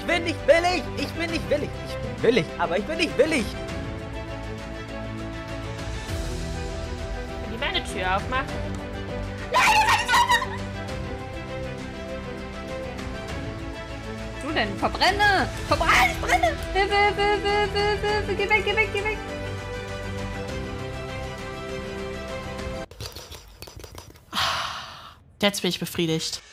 bin nicht willig. Ich bin nicht willig. Ich bin willig, aber ich bin nicht willig. Kann die meine Tür aufmachen? Du denn? Verbrenne! Verbrenne! Brenne! Hilfe! Geh weg, geh weg, geh weg! Jetzt bin ich befriedigt.